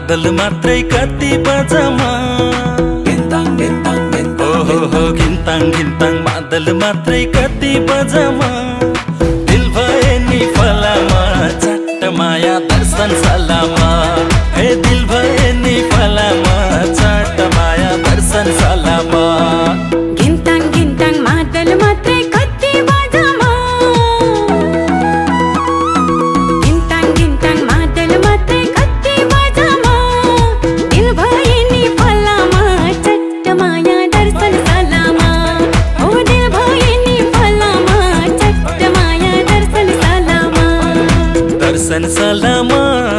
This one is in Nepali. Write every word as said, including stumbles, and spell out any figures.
बादल मात्रै कति बजमा गिन्ताङ गिन्ताङ गिन्ताङ ओ हो हो गिन्ताङ गिन्ताङ बादल मात्रै कति बजमा दिल भए नि फलामा चट्ट माया दर्शन सलामा हे दिल भए नि फलामा चट्ट माया दर्शन सलामा गिन्ताङ गिन्ताङ बादल मात्रै कति बजमा गिन्ताङ गिन्ताङ बादल मात्रै कति बजमा दिल भए नि फलामा चट्ट माया दर्शन सलामा ओ दिल भए नि फलामा चट्ट माया दर्शन सलामा दर्शन सलामा